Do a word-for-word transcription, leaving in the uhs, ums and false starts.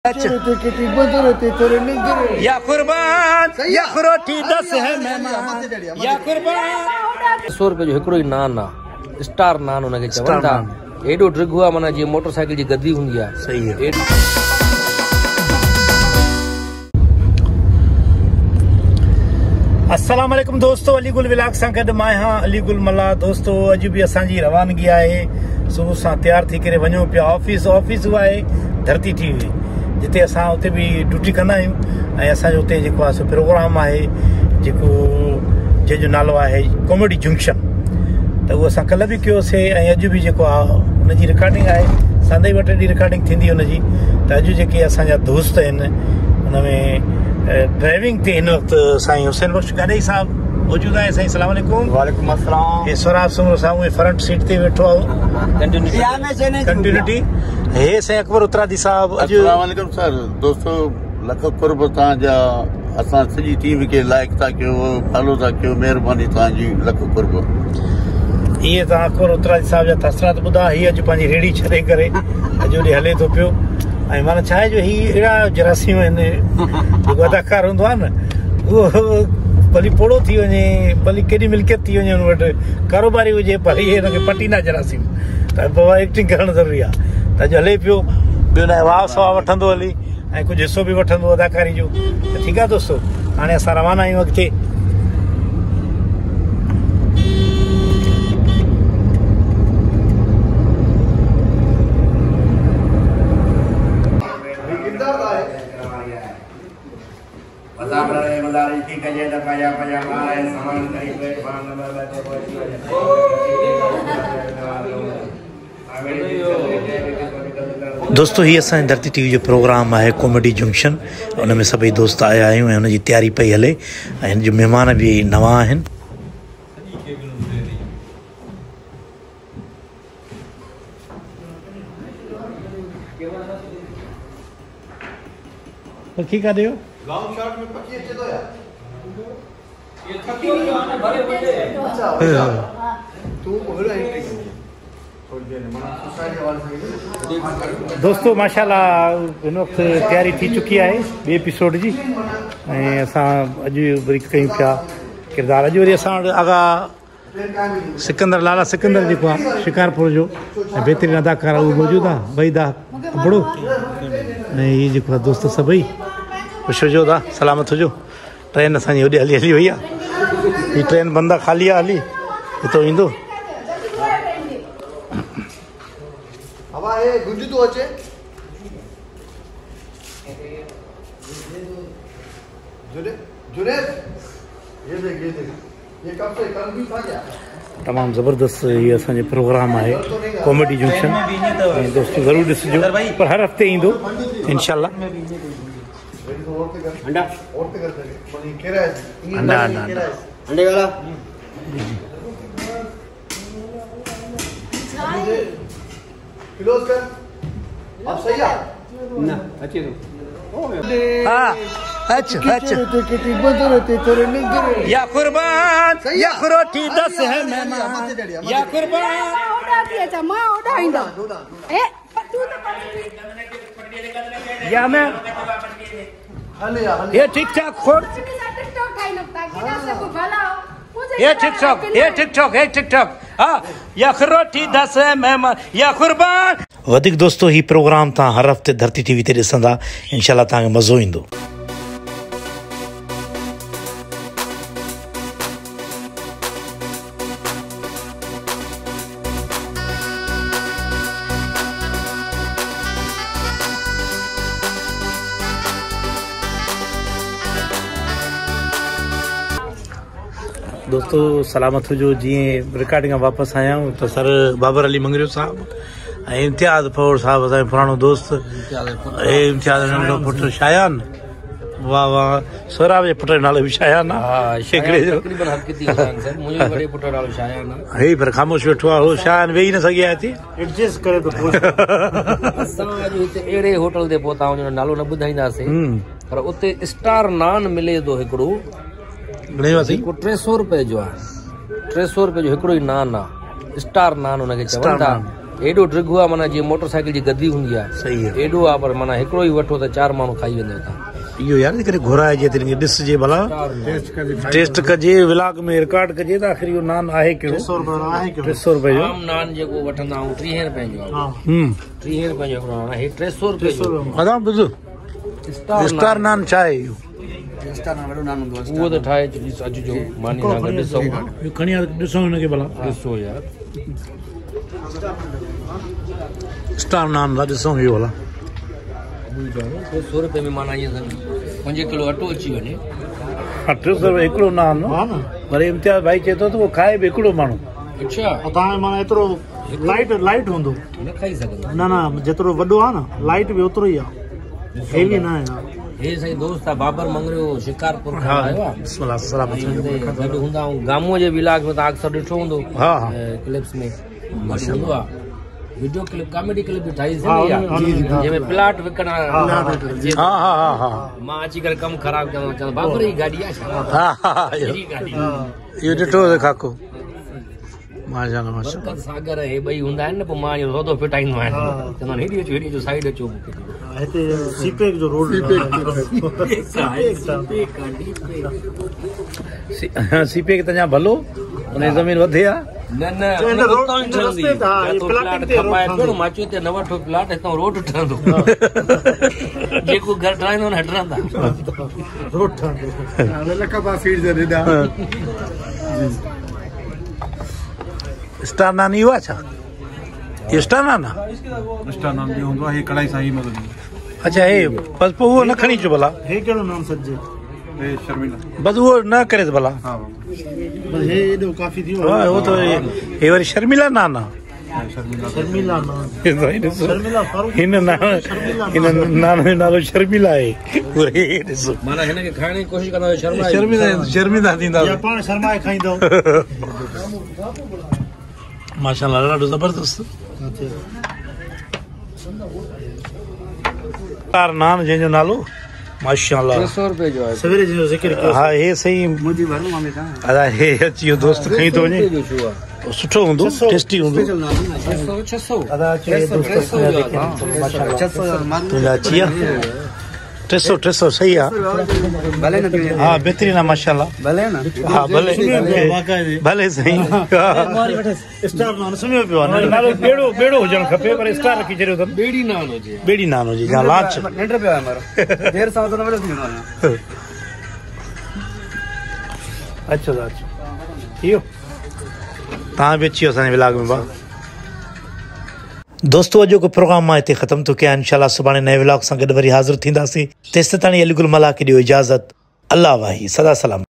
या कुर्बान या रोटी दस है मेहमान या कुर्बान सौ रुपए जो हिकड़ो ही नान आ स्टार नान उनके चवंदा एडो ड्रिग हुआ माना जी मोटरसाइकिल जी गद्दी हुंदी आ सही है। अस्सलाम वालेकुम दोस्तों, अली गुल विलाग सां गॾु मां आहियां अली गुल मला। दोस्तों अॼु बि असांजी रवानगी आहे, सुबुह सां तयार थी करे वञूं पिया ऑफिस। ऑफिस उहा आहे धरती टीवी, जिते असां उते बि ड्यूटी कंदा आहियूं ऐं असांजो उते जेको आहे सो प्रोग्राम आहे जेको जंहिंजो नालो आहे कॉमेडी जंक्शन। त उहो असां कल्ह बि कयोसीं ऐं अॼु बि जेको आहे हुनजी रिकॉर्डिंग आहे, संदे वटि ॾींहुं रिकॉर्डिंग थींदी हुनजी। त अॼु जेके असांजा दोस्त आहिनि हुन में ड्राइविंग ते हिन वक़्तु साईं हुसैन बख्श गाॾी साहब मौजूदु आहे। साईं सलाम अलैकुम। वालेकुम अस्सलाम। हे स्वराज सुमरो साहब फ्रंट सीट ते वेठो आहे, कंटिन्यूटी। हे साईं अकबर उत्तरादी साहब। अस्सलाम वालेकुम सर। दोस्तों लख कुर्ब तव्हांजा, असां सॼी टीम खे लाइक था कयो, फॉलो था कयो, महिरबानी तव्हांजी लख कुर्ब। इहे तव्हां अकबर उत्तरादी साहब जा तसरात ॿुधा। हीअ अॼु पंहिंजी रेड़ी छॾे करे अॼु होॾे हले थो पियो। ऐं माना छा आहे जो हीअ अहिड़ा जरासीम आहिनि, जेको अदाकार हूंदो आहे न उहो भली पोड़ो थी वञे, भली केॾी मिल्कियत थी वञे हुन वटि, कारोबारी हुजे, पर इहे हिनखे पटींदा जरासीम। त बाबा एक्टिंग करणु ज़रूरी आहे। त अॼु हले पियो, ॿियो न वाह सवाह वठंदो हली ऐं कुझु हिसो बि वठंदो अदाकारी जो। त ठीकु आहे दोस्तो, हाणे असां रवाना आहियूं अॻिते। दोस्तों ही असांजे धरती टीवी जो प्रोग्राम आहे कॉमेडी जंक्शन। उन में सभई दोस्त आया आहियूं ऐं हुनजी तयारी पई हले ऐं हिन जो महिमान बि नवां आहिनि। पखी का दियो गांव शॉट में पखी अचे तो यार ये थकी हो जो आने भरे बंदे। अच्छा तू बोल रहा है थोड़ी देर में सोसाइटी वाले से। दोस्तों माशाल्लाह हिन वक़्तु तयारी थी चुकी आहे ॿिए एपिसोड जी ऐं असां अॼु वरी कयूं पिया किरदारु। अॼु वरी असां वटि आगा सिकंदर लाला सिकंदर जेको आहे शिकारपुर जो ऐं बहितरीनु अदाकार उहो मौजूदु आहे। वहीदा अबड़ो ऐं हीअ जेको आहे दोस्त सभई ख़ुशि हुजो था, सलामत हुजो। ट्रेन असांजी होॾे हली हली वई आहे, हीअ ट्रेन बंदि आहे, ख़ाली आहे हली, हितां ईंदो। हवा है गुंज तो अचे जुने जुने ये देख ये देख ये कब से कल भी था क्या। तमामु ज़बरदस्त इहो असांजो प्रोग्राम आहे कॉमेडी जंक्शन ऐं दोस्त ज़रूरु ॾिसिजो, पर हर हफ़्ते ईंदो इंशाल्लाह। अंडा अंडा अंडा अंडे वाला क्लोज कर अब सही है ना अच्छे तो हां अच्छा अच्छा या कुर्बान या रोटी दस है मेहमान या कुर्बान ओडा दिया जा मां ओडा इंदा ए तू तो या मैं हले हले ये ठीक ठाक खोड़ टिकटॉक खाई लगता कि ना से को भला ये टिकटॉक ये टिकटॉक ये टिकटॉक हां या रोटी दस है मेहमान या कुर्बान। वधीक दोस्तों ही प्रोग्राम तव्हां हर हफ़्ते धरती टीवी ते ॾिसंदा, इंशाल्लाह तव्हांखे मज़ो ईंदो। दोस्तों सलामत हुजो। जीअं रिकॉर्डिंग वापसि आया आहियूं त सर बाबर अली मंगरियो साहब ऐं इम्तियाज़ फौर साहब असांजो पुराणो दोस्त ऐं इम्तियाज़ नंढो पुटु शायान। वाह वाह, सोराब जे पुट जो नालो बि शायान आहे। हे पर ख़ामोश वेठो आहे, हो शायान वेही न सघे आहे, एडजस्ट करे थो। असां अॼु हिते अहिड़े होटल ते पहुता आहियूं, नालो न ॿुधाईंदासीं, पर उते स्टार नान मिले थो हिकिड़ो टे सौ रुपए जो आहे। टे सौ रुपए जो हिकिड़ो ई नान आहे, स्टार नान उनखे चवंदा। एॾो ड्रिग आहे माना जीअं मोटरसाइकिल जी गद्दी हूंदी आहे सही आहे एॾो आहे पर माना हिकिड़ो ई वठो त चार माण्हू खाई वेंदव तव्हां इहो यार करे घुराइजे तरीक़े ॾिसजे भला टेस्ट कजे व्लॉग में रिकॉर्ड कजे त आख़िर इहो नान आहे कहिड़ो टे सौ रुपए आहे टे सौ रुपए जो आम नान जेको वठंदा आहियूं टीह रुपए जो हम्म टीह रुपए जो हिकिड़ो नान हे टे सौ रुपए जो अदा ॿुध स्टार नान छा आहे इहो उहो त ठाहे अॼु जो मानी सां गॾु ॾिसो इहो खणी ॾिसो हिनखे भला ॾिसो यार स्टार नान था ॾिसूं इहो भला टे सौ रुपए में माना ईअं पंज किलो अटो अची वञे टे सौ रुपए हिकिड़ो नान पर इम्तियाज़ भाई चए थो त उहो खाए बि हिकिड़ो माण्हू अच्छा तव्हां माना एतिरो लाइट लाइट हूंदो न खाई सघंदो न न जेतिरो वॾो आहे न लाइट बि ओतिरो ई आहे हेवी न आहे हे साईं दोस्त आहे बाबर मंगरियो शिकारपुर खां आयो आहे गॾु हूंदा आहियूं गामो जे व्लॉग में तव्हां अक्सर ॾिठो हूंदो हा क्लिप्स में हूंदो आहे वीडियो क्लिप कॉमेडी क्लिप बि ठाही जंहिंमें प्लाट विकण मां अची करे कमु ख़राब कयां चवां बाबर जी गाॾी आहे इहो ॾिठो खाको माशाल्लाह माशाल्लाह सागर हे ॿई हूंदा आहिनि न पोइ मां इहो सौदो फिटाईंदो आहियां चवंदा आहिनि हेॾी अचो हेॾी अचो साइड अचो हिते सीपेक जो रोड सीपेक तव्हां भलो उन ज़मीन वधे आहे न न मां चयो त न वठो प्लाट हितां रोड ठहंदो जेको घर ठाहींदो न हटंदा रोड स्टार नान इहो आहे छा इहो स्टार नान आहे स्टार नान बि हूंदो आहे हे कढ़ाई सां ई मतिलबु अच्छा हे बसि पोइ उहो न खणी अचो भला हे कहिड़ो नाम सजे हे शर्मिला बसि उहो न करे भला हा बसि हे एॾो काफ़ी थी वियो हो त हे वरी शर्मिला नान आहे शर्मिला नान हिन नान हिन नान जो नालो शर्मिला आहे ॾिसो माना हिनखे खाइण जी कोशिशि कंदा शर्मा शर्मिला शर्मिला थींदा पाण शर्माए खाईंदो माशाल्लाह ॾाढो ज़बरदस्त स्टार नान जंहिंजो नालो माशाल्लाह टे सौ रुपए जो आहे सवेरे जो ज़िक्र कयो हा हे सही मुंहिंजी भर मां में अदा हे अची वियो दोस्त खणी थो वञे सुठो हूंदो टेस्टी हूंदो छह सौ अदा अचे दोस्त माशाल्लाह तुंहिंजा अची विया टे सौ टे सौ सही आहे हा बहितरीन आहे माशाल्लाह भले न हा भले भले सही स्टार नान सुम्हियो पियो आहे नालो बेड़ो बेड़ो हुजणु खपे पर स्टार रखी छॾियो अथनि बेड़ी नान हुजे बेड़ी नान हुजे या लांच निंड पियो आहे मारो देर सां त न थींदो आहे अचो त अचो इहो तव्हां बि अची वियो असांजे व्लॉग में भाउ दोस्तों अॼो को प्रोग्राम मां हिते ख़तम थो कयां इंशाल्लाह सुभाणे नए व्लॉग सां गॾु वरी हाज़िर थींदासीं तेसिताईं अली गुल मला खे ॾियो इजाज़त अल्लाह वाही सदा सलाम।